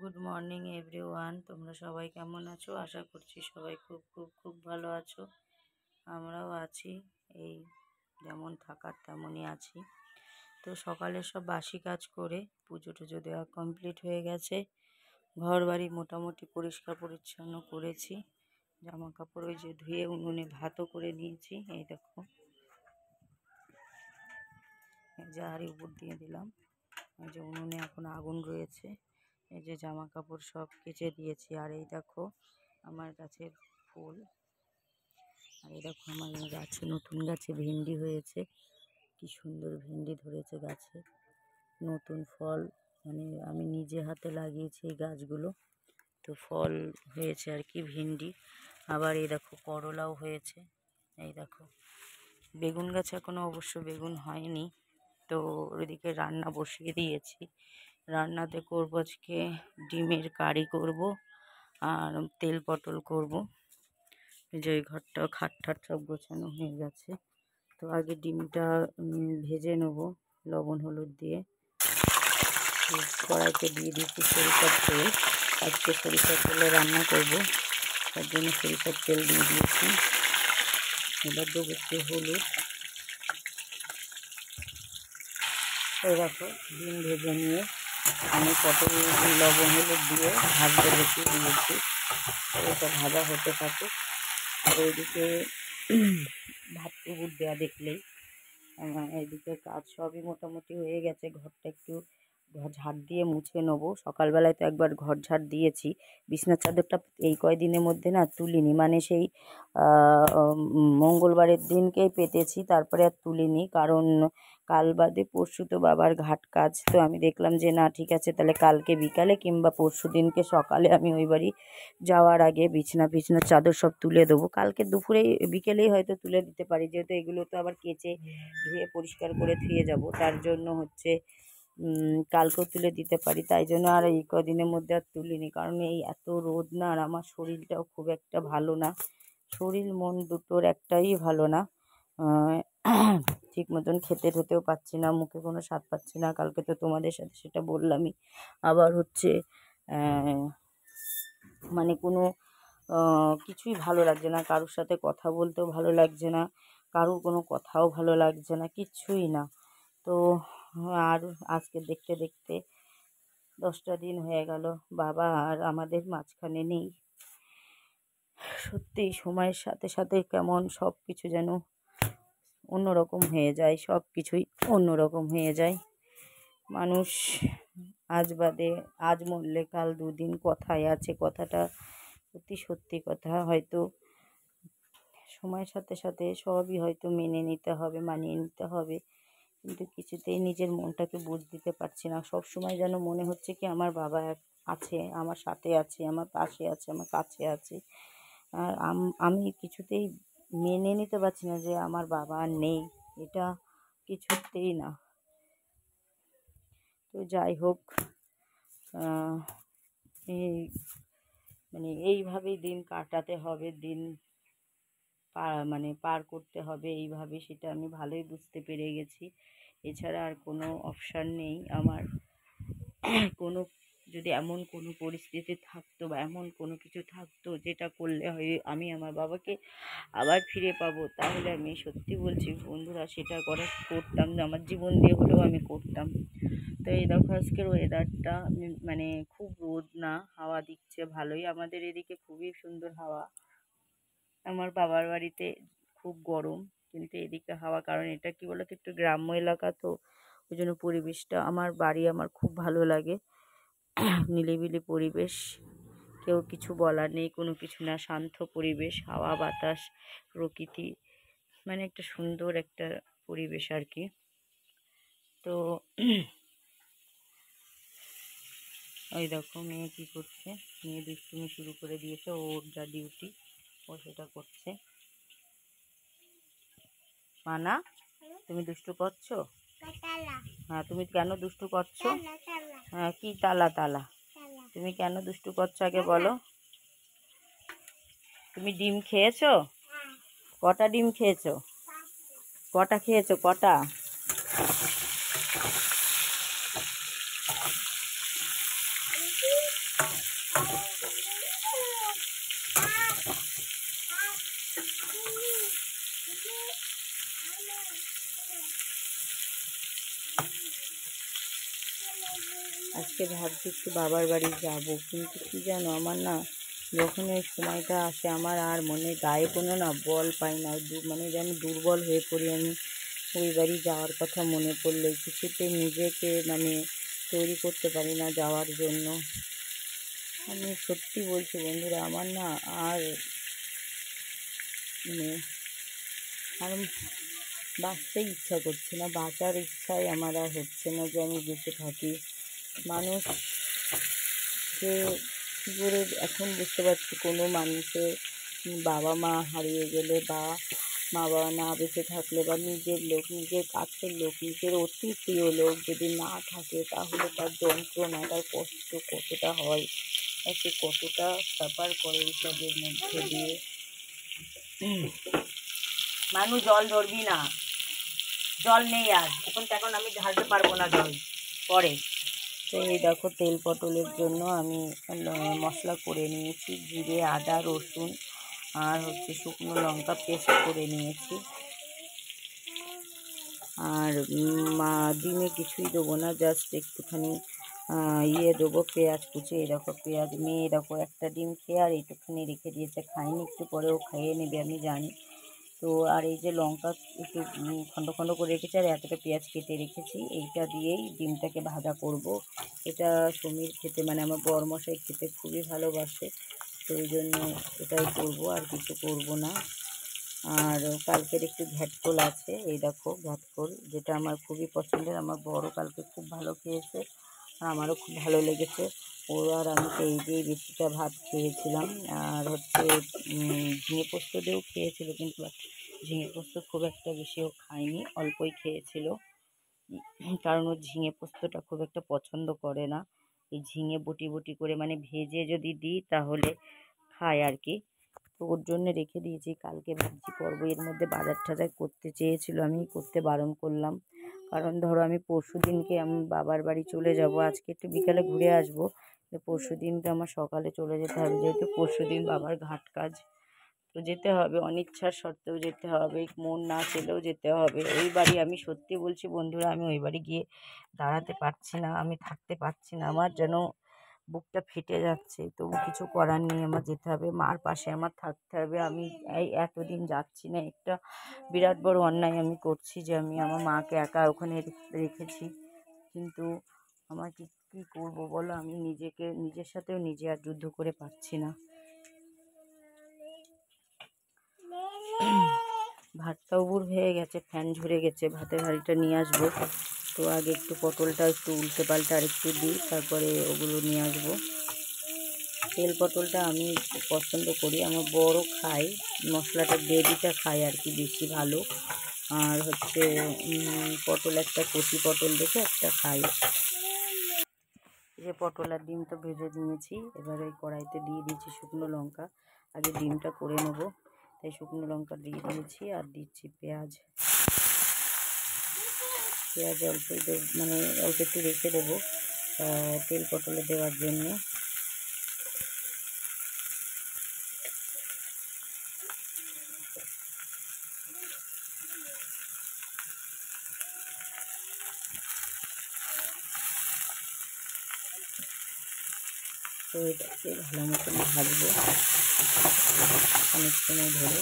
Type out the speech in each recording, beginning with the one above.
Good morning everyone, তোমরা সবাই কেমন আছো? আশা করছি সবাই খুব খুব খুব ভালো আছো। আমরাও আছি, এই যেমন থাকার তেমনই আছি। তো সকালে সব বাসি কাজ করে পুজো টুজো দেওয়া কমপ্লিট হয়ে গেছে। ঘর বাড়ি মোটামুটি পরিষ্কার পরিচ্ছন্ন করেছি। জামা কাপড় ওই যে ধুয়ে উনুনে ভাতও করে নিয়েছি। এই দেখো, এই যে হাঁড়ি উপর দিয়ে দিলাম। এই যে উনুনে এখন আগুন রয়েছে। এই যে জামা কাপড় সব কেচে দিয়েছি। আর এই দেখো আমার গাছের ফুল। আর এই দেখো আমার গাছে, নতুন গাছে ভেন্ডি হয়েছে। কি সুন্দর ভেন্ডি ধরেছে গাছে, নতুন ফল। মানে আমি নিজে হাতে লাগিয়েছি এই গাছগুলো, তো ফল হয়েছে আর কি ভেন্ডি। আবার এই দেখো করলাও হয়েছে। এই দেখো বেগুন গাছে এখনো অবশ্য বেগুন হয়নি। তো ওইদিকে রান্না বসিয়ে দিয়েছি। রান্নাতে করবো আজকে ডিমের কারি করব, আর তেল পটল করব। যে ওই ঘরটাও খাট ঠাট সব গোছানো হয়ে গেছে। তো আগে ডিমটা ভেজে নেব লবণ হলুদ দিয়ে। কড়াইতে দিয়ে দিচ্ছি সরিষার তেল। আজকে সরিষার তেলে রান্না করব, তার জন্য সরিষার তেল দিয়ে দিয়েছি। এবার দেবো একটু হলুদ। এই দেখো ডিম ভেজে নিয়ে আমি পটল লবণ হলুদ দিয়ে ভাজতে বসিয়ে দিয়েছি। এটা ভাজা হতে থাকে। আর ওইদিকে ভাত পুকুর দেওয়া দেখলেই এইদিকে কাজ সবই মোটামুটি হয়ে গেছে। ঘরটা একটু ঝাড় দিয়ে মুছে নেবো। সকালবেলায় তো একবার ঘর ঝাড় দিয়েছি। বিছনার চাদরটা এই কয়দিনের মধ্যে না তুলিনি, মানে সেই মঙ্গলবারের দিনকেই পেতেছি, তারপরে আর তুলিনি। কারণ কাল বাদে পরশু তো বাবার ঘাট কাজ। তো আমি দেখলাম যে না ঠিক আছে, তাহলে কালকে বিকালে কিংবা পরশু দিনকে সকালে আমি ওই বাড়ি যাওয়ার আগে বিছনার চাদর সব তুলে দেবো। কালকে দুপুরেই বিকেলেই হয়তো তুলে দিতে পারি, যেহেতু এগুলো তো আবার কেচে ধুয়ে পরিষ্কার করে ধুয়ে যাব। তার জন্য হচ্ছে কালকেও তুলে দিতে পারি। তাই জন্য আর এই কদিনের মধ্যে আর তুলিনি, কারণ এই এত রোদ না, আর আমার শরীরটাও খুব একটা ভালো না। শরীর মন দুটোর একটাই ভালো না। ঠিক মতন খেতে ঠেতেও পাচ্ছি না, মুখে কোনো স্বাদ পাচ্ছি না। কালকে তো তোমাদের সাথে সেটা বললামই। আবার হচ্ছে মানে কোনো কিছুই ভালো লাগছে না, কারোর সাথে কথা বলতেও ভালো লাগছে না, কারোর কোনো কথাও ভালো লাগছে না, কিচ্ছুই না। তো আর আজকে দেখতে দেখতে 10টা দিন হয়ে গেল বাবা আর আমাদের মাঝখানে নেই। সত্যি সময়ের সাথে সাথে কেমন সব কিছু যেন অন্যরকম হয়ে যায়, সব কিছুই অন্যরকম হয়ে যায়। মানুষ আজ বাদে আজ মরলে কাল দুদিন, কথায় আছে। কথাটা সত্যি সত্যি কথা। হয়তো সময়ের সাথে সাথে সবই হয়তো মেনে নিতে হবে, মানিয়ে নিতে হবে, কিন্তু কিছুতেই নিজের মনটাকে বুঝ দিতে পারছি না। সব সময় যেন মনে হচ্ছে কি আমার বাবা আছে, আমার সাথে আছে, আমার পাশে আছে, আমার কাছে আছে। আর আমি কিছুতেই মেনে নিতে পারছি না যে আমার বাবা আর নেই, এটা কিছুতেই না। তো যাই হোক, এই মানে এইভাবেই দিন কাটাতে হবে, দিন পার করতে হবে এইভাবে, সেটা আমি ভালোই বুঝতে পেরে গেছি। এছাড়া আর কোনো অপশান নেই আমার। কোনো যদি এমন কোনো পরিস্থিতি থাকতো বা এমন কোনো কিছু থাকতো যেটা করলে হয় আমি আমার বাবাকে আবার ফিরে পাবো, তাহলে আমি সত্যি বলছি বন্ধুরা সেটা করতাম, আমার জীবন দিয়ে হলেও আমি করতাম। তো এই দেখো আজকের ওয়েদারটা মানে খুব রোদ না, হাওয়া দিচ্ছে ভালোই। আমাদের এদিকে খুবই সুন্দর হাওয়া। আমার বাবার বাড়িতে খুব গরম, কিন্তু এদিকে হাওয়া। কারণ এটা কি বলতো, একটু গ্রাম্য এলাকা, তো ওই জন্য পরিবেশটা আমার আমার খুব ভালো লাগে। নিরিবিলি পরিবেশ, কেউ কিছু বলার নেই, কোনো কিছু না, শান্ত পরিবেশ, হাওয়া বাতাস প্রকৃতি, মানে একটা সুন্দর একটা পরিবেশ আর কি। তো ওই দেখো মেয়ে কী করছে, মেয়ে দুষ্টুমি শুরু করে দিয়েছে, ওর যা ডিউটি ও সেটা করছে। মানা, তুমি দুষ্টু করছো? হ্যাঁ, তুমি কেন দুষ্টু করছো? হ্যাঁ, কি তালা তালা? তুমি কেন দুষ্টু করছো আগে বলো। তুমি ডিম খেয়েছো? কটা ডিম খেয়েছো? কটা খেয়েছো, কটা? আজকে ভাবছি একটু বাবার বাড়ি যাব, কিন্তু কী জানো, আমার না যখন ওই সময়টা আসে আমার আর মনে গায়ে কোনো না বল পাই না, মানে যেন দুর্বল হয়ে পড়ি আমি। ওই বাড়ি যাওয়ার কথা মনে পড়লে কিছুতে নিজেকে মানে তৈরি করতে পারি না যাওয়ার জন্য। আমি সত্যি বলছি বন্ধুরা, আমার না আর মানে আর বাঁচতে ইচ্ছা করছে না, বাঁচার ইচ্ছাই আমার আর হচ্ছে না যে আমি বেঁচে থাকি। মানুষ যে কী করে এখন বুঝতে পারছি, কোনো মানুষের বাবা মা হারিয়ে গেলে বা মা বাবা না বেঁচে থাকলে বা নিজের লোক, নিজের কাছের লোক, নিজের অতি প্রিয় লোক যদি না থাকে, তাহলে তার যন্ত্রণা, তার কষ্ট কতটা হয়, আর সে কতটা সাফার করে এইসবের মধ্যে দিয়ে। মানুষ জল ধরবি না, জল নেই আর এখন আমি ঢালতে পারবো না জল পরে। তো এই দেখো তেল পটলের জন্য আমি মশলা করে নিয়েছি, জিরে, আদা, রসুন আর শুকনো লঙ্কা পেস্ট করে নিয়েছি। আর ডিমে কিছুই দেবো না, জাস্ট একটুখানি দেবো পেঁয়াজ কুচি। এরকম পেঁয়াজ মেয়ে এরকম একটা ডিম খেয়ে আর এইটুখানি রেখে দিয়েছে, খাইনি, একটু পরেও খেয়ে নেবে আমি জানি। তো আর এই যে লঙ্কা একটু খণ্ড খণ্ড করে রেখেছি আর এতটা পেঁয়াজ কেটে রেখেছি, এইটা দিয়েই ডিমটাকে ভাজা করব। এটা সমীর খেতে, মানে আমার বরমশাই খেতে খুবই ভালোবাসে, তো ওই জন্য এটাই করবো, আর কিছু করব না। আর কালকের একটু ঘ্যাটকোল আছে, এই দেখো ঘ্যাটকোল, যেটা আমার খুবই পছন্দের, আমার বড় কালকে খুব ভালো খেয়েছে আর আমারও খুব ভালো লেগেছে। ও আর আমি তো এই দিয়েই বেশিটা ভাত খেয়েছিলাম। আর ঝিঙে পোস্ত দিয়েও খেয়েছিল, কিন্তু ঝিঙে পোস্ত খুব একটা বেশিও খায়নি, অল্পই খেয়েছিল, কারণ ও ঝিঙে পোস্তটা খুব একটা পছন্দ করে না। এই ঝিঙে বটি বটি করে মানে ভেজে যদি দিই তাহলে খায় আর কি, তো ওর জন্য রেখে দিয়েছি। কালকে ভাবছি করবো, এর মধ্যে বাজার টাজার করতে চেয়েছিল, আমি করতে বারণ করলাম, কারণ ধরো আমি পরশু দিনকে আমি বাবার বাড়ি চলে যাব, আজকে একটু বিকালে ঘুরে আসবো, পরশু দিনকে আমার সকালে চলে যেতে হবে, যেহেতু পরশু দিন বাবার ঘাট কাজ, তো যেতে হবে, অনিচ্ছার সত্ত্বেও যেতে হবে, মন না চেলেও যেতে হবে। ওই বাড়ি আমি সত্যি বলছি বন্ধুরা, আমি ওই বাড়ি গিয়ে দাঁড়াতে পারছি না, আমি থাকতে পারছি না, আমার যেন বুকটা ফেটে যাচ্ছে, তবু কিছু করার নেই, আমার যেতে হবে, মার পাশে আমার থাকতে হবে। আমি এই এতদিন যাচ্ছি না, একটা বিরাট বড় অন্যায় আমি করছি যে আমি আমার মাকে একা ওখানে রেখেছি, কিন্তু আমার কী করবো বলো, আমি নিজের সাথেও নিজে আর যুদ্ধ করে পারছি না। ভাতটাও বুড় হয়ে গেছে, ফ্যান ঝরে গেছে, ভাতের হাঁড়িটা নিয়ে আসবো, তো আগে একটু পটলটা একটু উল্টে পাল্টে আর একটু দিই, তারপরে ওগুলো নিয়ে আসবো। তেল পটলটা আমি পছন্দ করি, আমার বড় খাই, মশলাটা গ্রেভিটা খাই আর কি বেশি ভালো, আর পটল একটা কচি পটল দেখে একটা খাই। যে পটল আর ডিম তো ভেজে নিয়েছি, এবার ওই কড়াইতে দিয়ে দিয়েছি শুকনো লঙ্কা, আগে ডিমটা করে নেবো, তাই শুকনো লঙ্কা দিয়ে দিয়েছি, আর দিচ্ছি পেঁয়াজ অল্পই মানে অল্প একটু রেখে দেবো তেল পটলে দেওয়ার জন্য। তো এটাকে ভালো মতন ভাজবো অনেক সময় ধরে।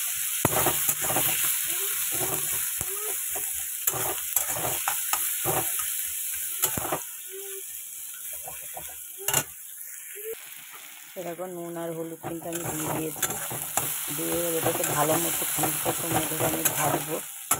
এরকম নুন আর হলুদ কিন্তু আমি দিয়ে দিয়েছি, দিয়ে এটাকে ভালো মতো খানিকটা সময় ধরে আমি ভাজবো।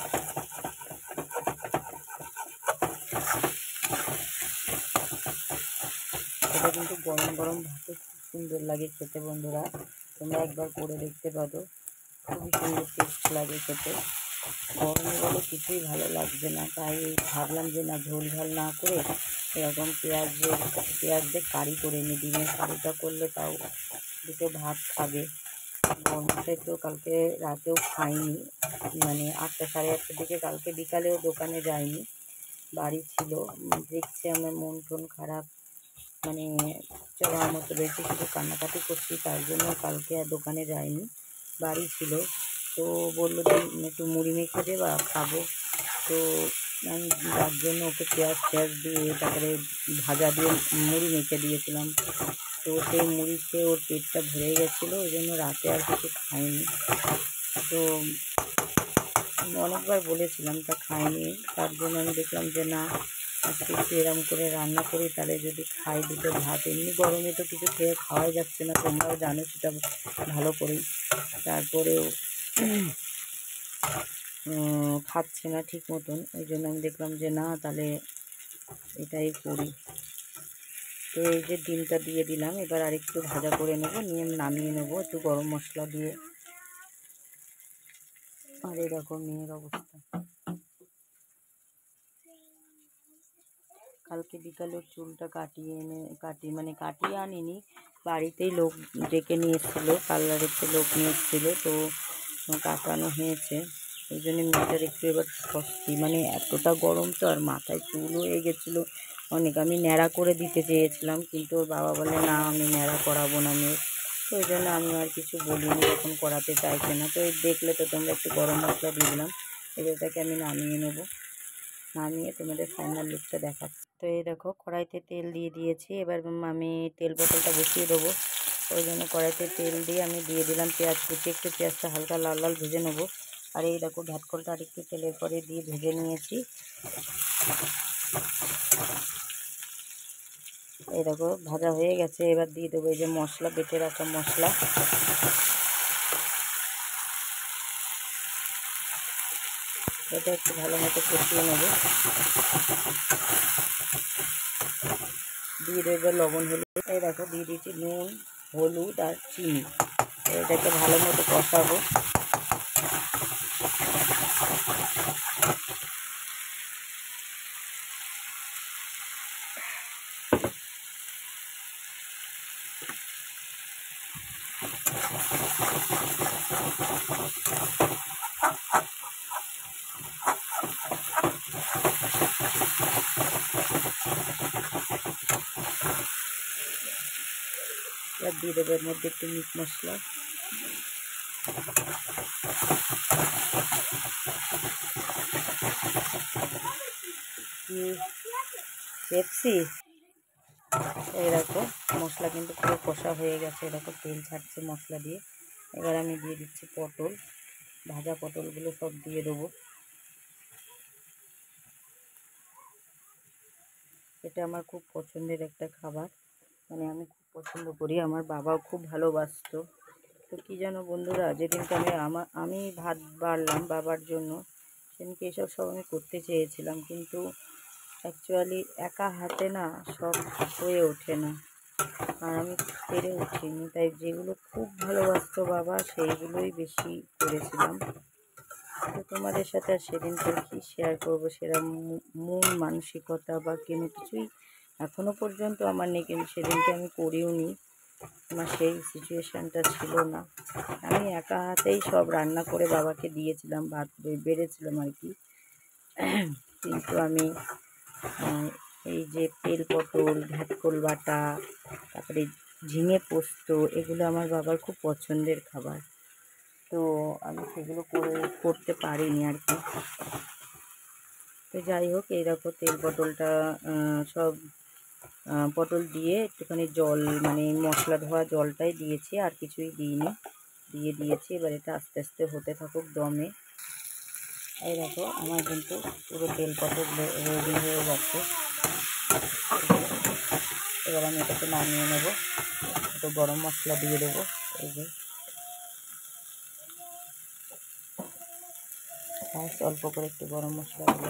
এটা কিন্তু গরম গরম ভাতে খুব সুন্দর লাগে খেতে বন্ধুরা, তোমরা একবার করে দেখতে পারো, খুবই সুন্দর টেস্ট লাগে খেতে। গরমে বলে কিছুই ভালো লাগবে না, তাই ভাবলাম যে না, ঝোল ঝাল না করে এরকম পেঁয়াজ দিয়ে কারি করে নিই, ডিমের কারিটা করলে তাও দুটো ভাত খাবে। বরমশাই তো কালকে রাতেও খাইনি, মানে 8টা সাড়ে 8টার দিকে, কালকে বিকালেও দোকানে যায়নি, বাড়ি ছিল। দেখছে আমার মন টন খারাপ, মানে বাচ্চা বাবার মতো রয়েছে, শুধু কান্নাকাটি করছি, তার জন্য কালকে আর দোকানে যায়নি, বাড়ি ছিল। তো বললো যে একটু মুড়ি মেখে দেবা, খাবো। তো আমি তার জন্য ওকে পেঁয়াজ টেয়াজ দিয়ে তারপরে ভাজা দিয়ে মুড়ি মেখে দিয়েছিলাম। তো সেই মুড়ি খেয়ে ওর পেটটা ভরে গেছিলো, ওই জন্য রাতে আর কিছু খাইনি। তো অনেকবার বলেছিলাম, তা খাইনি। তার জন্য আমি দেখলাম যে না, আজকে একটু এরম করে রান্না করি, তাহলে যদি খাই দুটো ভাত। এমনি গরমে তো কিছু খেয়ে খাওয়াই যাচ্ছে না, তোমরাও জানো সেটা ভালো করেই। তারপরেও খাচ্ছে না ঠিক মতন, ওই জন্য আমি দেখলাম যে না, তাহলে এটাই করি। তো এই যে ডিমটা দিয়ে দিলাম, এবার আরেকটু ভাজা করে নেবো, নিয়ে নামিয়ে নেবো একটু গরম মশলা দিয়ে। আর এরকম মেয়ের অবস্থা। কালকে বিকালে চুলটা কাটিয়ে আনিনি, বাড়িতেই লোক ডেকে নিয়ে এসেছিলো, পার্লারের লোক নিয়ে এসেছিলো, তো কাটানো হয়েছে। ওই জন্য মেয়েটার একটু এবার স্বস্তি, এতটা গরম তো, আর মাথায় চুল হয়ে গেছিলো অনেক। আমি ন্যাড়া করে দিতে চেয়েছিলাম, কিন্তু ওর বাবা বলে না, আমি ন্যাড়া করাবো না মেয়ে। তো ওই জন্য আমি আর কিছু বলিনি, এখন করাতে চাইছে না। তো দেখলে তো তোমরা, একটু গরম মশলা দিয়ে দিলাম। এবার এটাকে আমি নামিয়ে নেবো, নামিয়ে তোমাদের ফাইনাল লুকটা দেখাচ্ছি। তো এই দেখো, কড়াইতে তেল দিয়ে দিয়েছি, এবার আমি তেল বোতলটা বসিয়ে দেবো। ওই জন্য কড়াইতে তেল দিয়ে আমি দিয়ে দিলাম পেঁয়াজ কুচি, একটু পেঁয়াজটা হালকা লাল লাল ভেজে নেবো। আর এই দেখো, ঢাটকলটা আরেকটু তেলের পরে দিয়ে ভেজে নিয়েছি। এই দেখো ভাজা হয়ে গেছে, এবার দিয়ে দেবো এই যে মশলা, বেটে রাখা মশলা। এটা একটু ভালো মতো কষিয়ে নেবো। দিয়ে দেবো লবণ, হলুদ। এই দেখো দিয়ে দিয়েছি নুন, হলুদ আর চিনি। এটাকে ভালো মতো কষাবো। এবার দিয়ে দেবো এর মধ্যে একটু মিট মশলা, পেপসি। এই দেখো মশলা কিন্তু পুরো কষা হয়ে গেছে, এরকম তেল ছাড়ছে মশলা দিয়ে। এবার আমি দিয়ে দিচ্ছি পটল, ভাজা পটলগুলো সব দিয়ে দেবো। এটা আমার খুব পছন্দের একটা খাবার, আমি খুব পছন্দ করি, আমার বাবাও খুব ভালোবাসতো। তো কী জানো বন্ধুরা, যেদিনকে আমি ভাত বাড়লাম বাবার জন্য, সেদিনকে এসব সব আমি করতে চেয়েছিলাম, কিন্তু অ্যাকচুয়ালি একা হাতে না সব হয়ে ওঠে না, আর আমি পেরে উঠিনি। তাই যেগুলো খুব ভালোবাসতো বাবা, সেইগুলোই বেশি করেছিলাম। তো তোমাদের সাথে আর সেদিনকে কী শেয়ার করবো, সেরকম মন মানসিকতা বা কোনো কিছুই এখনও পর্যন্ত আমার নেই, কিন্তু সেদিনকে আমি করিও নি, আমার সেই সিচুয়েশানটা ছিল না। আমি একা হাতেই সব রান্না করে বাবাকে দিয়েছিলাম, ভাত বেড়েছিলাম আর কি। কিন্তু আমি এই যে তেল পটল, ঘাটকোল বাটা, তারপরে ঝিঙে পোস্ত, এগুলো আমার বাবার খুব পছন্দের খাবার। তো আমি সেগুলো করতে পারিনি আর কি। তো যাই হোক, এই দেখো তেল পটলটা সব পটল দিয়ে একটুখানি জল, মশলা ধোয়া জলটাই দিয়েছি, আর কিছুই দিইনি, দিয়ে দিয়েছি। এবার এটা আস্তে আস্তে হতে থাকুক দমে। এই দেখো আমার কিন্তু পুরো তেল পটল রেডি হয়ে গেছে। এবার আমি এটাকে নামিয়ে নেবো, একটু গরম মশলা দিয়ে দেবো। এই যে অল্প করে একটু গরম মশলা দিলাম।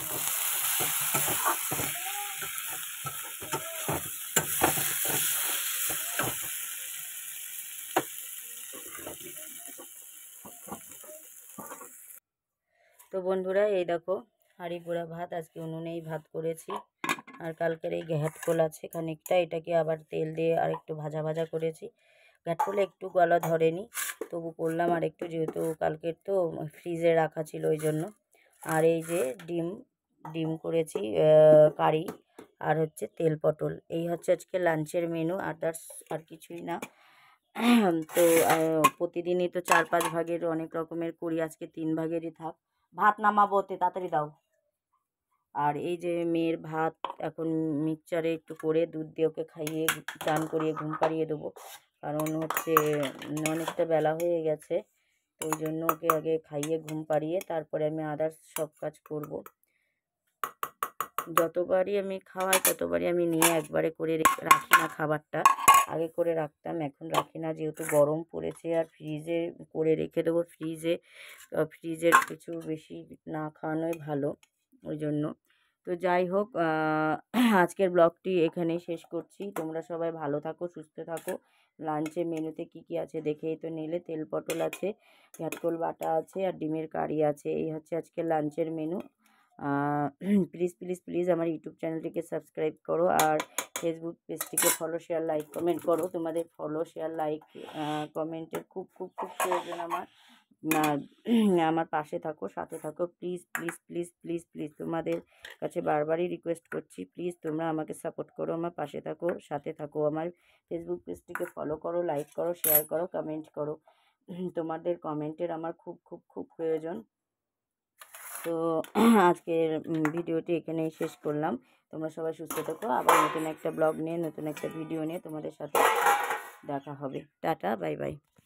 তো বন্ধুরা, এই দেখো হাঁড়ি পোড়া ভাত, আজকে উনুনেই ভাত করেছি। আর কালকের এই ঘ্যাটকোল আছে খানিকটা, এটাকে আবার তেল দিয়ে আর একটু ভাজা ভাজা করেছি। ঘ্যাটকোলে একটু গলা ধরেনি, তবু করলাম আর একটু, যেহেতু কালকের তো ফ্রিজে রাখা ছিল ওই জন্য। আর এই যে ডিম করেছি কারি, আর হচ্ছে তেল পটল। এই হচ্ছে আজকে লাঞ্চের মেনু, আদার্স আর কিছুই না। তো প্রতিদিনই তো 4-5 ভাগের অনেক রকমের করি, আজকে 3 ভাগেরই থাক। ভাত নামাবো, তাড়াতাড়ি দাও। আর এই যে মেয়ের ভাত এখন মিক্সচারে একটু করে দুধ দিয়ে ওকে খাইয়ে চান করিয়ে ঘুম পাড়িয়ে দেবো, কারণ হচ্ছে অনেকটা বেলা হয়ে গেছে। তো ওই জন্য ওকে আগে খাইয়ে ঘুম পাড়িয়ে তারপরে আমি আদার্স সব কাজ করব। যতবারই আমি খাওয়াই ততবারই আমি নিয়ে একবারে করে রাখি না খাবারটা, আগে করে রাখতাম, এখন রাখি না, যেহেতু গরম পড়েছে। আর ফ্রিজে করে রেখে দেবো, ফ্রিজের কিছু বেশি না খাওয়ানোই ভালো, ওই জন্য। তো যাই হোক, আজকের ব্লগটি এখানেই শেষ করছি। তোমরা সবাই ভালো থাকো, সুস্থ থাকো। লাঞ্চে মেনুতে কি কি আছে দেখেই তো নিলে। তেল পটল আছে, ঘাটকোল বাটা আছে, আর ডিমের কারি আছে। এই হচ্ছে আজকের লাঞ্চের মেনু। প্লিজ প্লিজ প্লিজ আমার ইউটিউব চ্যানেলটিকে সাবস্ক্রাইব করো, আর ফেসবুক পেজটিকে ফলো, শেয়ার, লাইক, কমেন্ট করো। তোমাদের ফলো, শেয়ার, লাইক, কমেন্টের খুব খুব খুব প্রয়োজন আমার। আমার পাশে থাকো, সাথে থাকো, please please please please please. তোমাদের কাছে বারবারই রিকোয়েস্ট করছি, প্লিজ তোমরা আমাকে সাপোর্ট করো, আমার পাশে থাকো, সাথে থাকো। আমার ফেসবুক পেজটিকে ফলো করো, লাইক করো, শেয়ার করো, কমেন্ট করো। তোমাদের কমেন্টের আমার খুব খুব খুব প্রয়োজন। তো আজকের ভিডিওটি এখানেই শেষ করলাম। তোমরা সবাই সুস্থ থাকো। আবার নতুন একটা ব্লগ নিয়ে, নতুন একটা ভিডিও নিয়ে তোমাদের সাথে দেখা হবে। Tata, bye by.